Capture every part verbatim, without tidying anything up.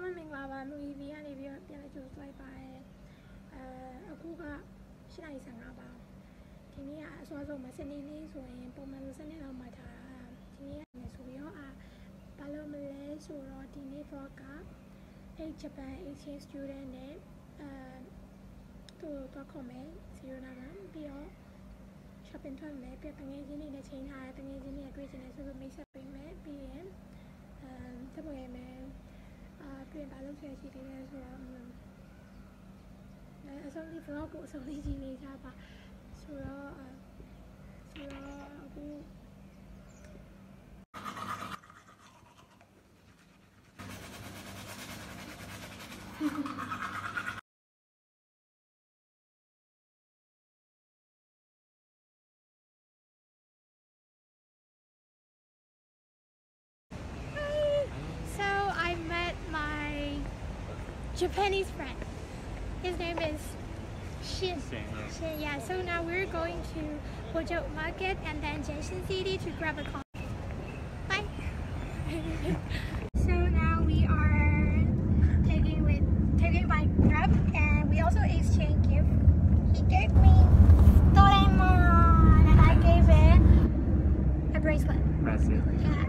မင်္ဂလာပါမူဗီကနေပြီးတော့ပြန်လည်ကြိုဆိုလိုက်ပါတယ်အဲအခုက၈နာရီ၁၅ပါဒီနေ့ကအစောဆုံးမှာစနေနေ့ဆိုရင်ပုံမှန်လိုစနေလောက်မှာထားတာဒီနေ့ကနေဆိုပြီးတော့အာဘာလို့မလဲဆိုတော့ဒီနေ့ vlog ကအဲဂျပန် exchange student နဲ့အဲသူတော့ခေါ်မယ်စီရိုနာကပြီးတော့ shopping ထွက်မယ်ပြီးတော့ငွေချင်းတွေနဲ့ချိန်ထားတဲ့ငွေချင်းတွေတွေ့ချင်တယ်ဆိုတော့မိတ်ဆက်ပေးမယ်ပြီးရင်အဲတက်ပေါ်ရမယ်အာပြင်ဘာလို့ဆက်ရှိသေးလဲဆိုတော့အဲအဆုံးဒီ vlog ကိုအဆုံးလေးကြည့်နေကြပါဆိုတော့ဆိုတော့အခု Japanese friend. His name is Shin. Shin, yeah. Shin, yeah. So now we're going to Bojo Market and then Junction City to grab a coffee. Bye. So now we are taking with taking by Grab and we also exchange gift. He gave me Doraemon and I gave it a bracelet. Bracelet. Yeah.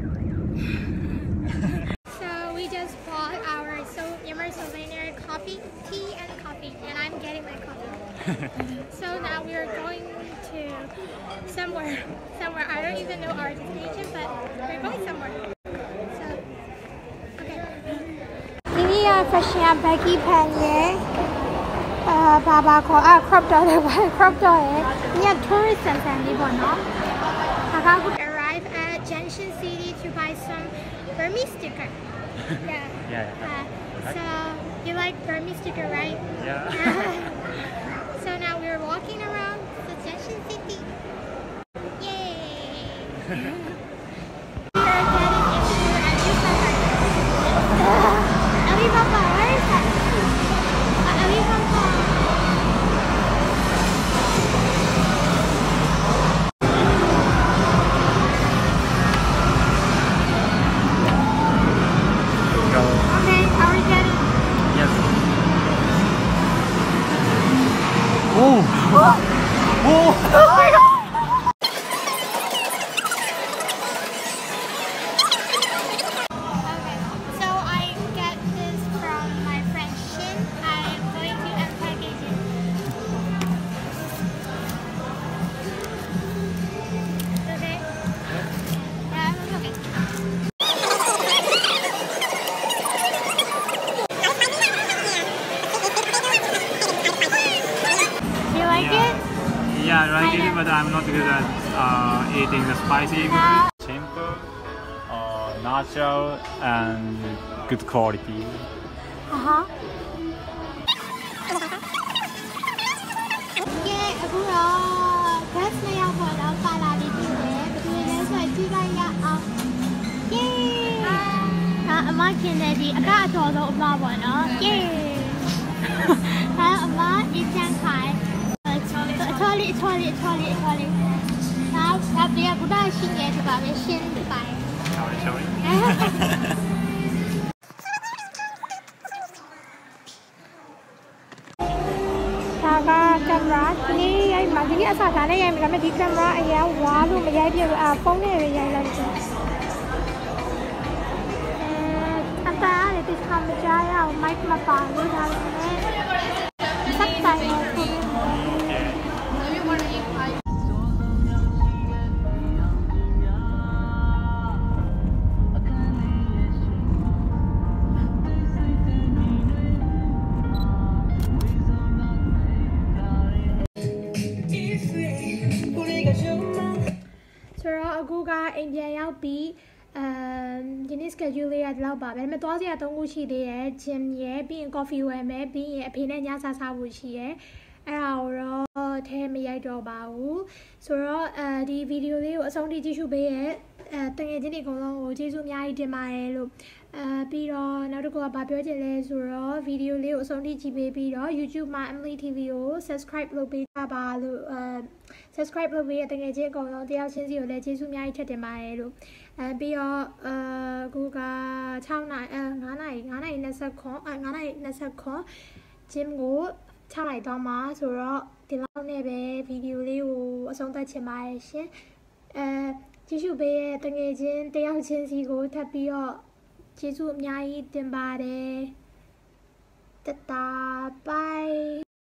So we just bought our so Myanmar souvenir coffee, tea and coffee, and I'm getting my coffee. So now we are going to somewhere, somewhere. I don't even know our destination, but we're going somewhere. So, okay. This is a fashion baggy pants. Uh, Baba call ah crop top, crop top. This is tourist center, no? We arrived at Junction City to buy some Burmese sticker. Yeah. Yeah. Uh, so you like Burmese sticker, right? Yeah. So now we're walking around the Junction City. Yay! We are getting into Alibaba. Alibaba, where is that? Uh, Alibaba. Okay, are we getting? Yes. Oh! Oh! Oh! Oh my god! Okay, so I get this from my friend Shin. I am going to unpackage it. Okay? Yeah, I'm okay. You like Yeah. it? Yeah, I like I it, know. but I'm not good at uh, eating the spicy. Yeah. Simple, uh, natural, and good quality. Uh-huh. Yeah, အခုတော့ guest နှစ်ယောက်ပေါ့နော်ပါလာပြီးပြီလေဘယ်သူလဲဆိုရင်ကြည့်လိုက်ရအောင် Yay ဒါအမခင်တဲ့ဒီအကအတော်ဆုံးအမပေါ့နော် Yay ဒါအမအချမ်းခိုင်အချောလေးအချောလေးအချောလေးအချောလေးဒါဒါပြဘုရားရှင်ရဲ့ဒီပါပဲရှင်းဒီပါ Sorry, sorry. ဒါကကင်မရာဒီရိုက်မှာဒီအစားဒါနဲ့ရိုက်မှာဒါပေမဲ့ဒီကင်မရာအရင်ဝါလို့မရိုက်ပြဘူးအာဖုန်းနဲ့ပဲရိုက်လိုက်တယ်အဲအသားရတဲ့ခါမကြားရအောင်မိုက်မပါလို့ဒါပေမဲ့စက်တိုင်းကို ဆိုတော့အခုကအိမ်ပြန်ရောက်ပြီးအဲဒီနေ့ schedule လေးရဒီလောက်ပါပဲဒါပေမဲ့သွားစရာ၃ခုရှိသေးတယ် gym ရယ်ပြီးရင် coffee ဝယ်မယ်ပြီးရင်အဖေနဲ့ညစားစားဖို့ရှိရယ်အဲ့ဒါကိုတော့ထဲမရိုက်တော့ပါဘူးဆိုတော့အဲဒီဗီဒီယိုလေးကိုအဆုံးထိကြည့်ရှုပေးရတငယ်ချင်းတွေအကုန်လုံးကိုကျေးဇူးအများကြီးတင်ပါတယ်လို့အဲပြီးတော့နောက်တစ်ခုကဘာပြောချင်လဲဆိုတော့ဗီဒီယိုလေးကိုအဆုံးထိကြည့်ပေးပြီးတော့ YouTube မှာ Emilie တီ ဗီ ကို subscribe လုပ်ပေးကြပါလို့အဲ subscribe လုပ်ပေးတဲ့တငယ်ချင်းအကုန်လုံးတယောက်ချင်းစီကိုလည်းကျေးဇူးအများကြီးထပ်တင်ပါတယ်လို့အဲပြီးတော့အခုက6နာရီအဲ9နာရီ9နာရီ29အဲ9နာရီ29 gym ကို6နာရီတောင်းမှာဆိုတော့ဒီလောက်နဲ့ပဲဗီဒီယိုလေးကိုအဆုံးသတ်ချင်ပါတယ်ရှင်အဲကြည့်ရှုပေးတဲ့တငယ်ချင်းတယောက်ချင်းစီကိုထပ်ပြီးတော့ကျေးဇူးအများကြီးတင်ပါတယ်တတာဘိုင်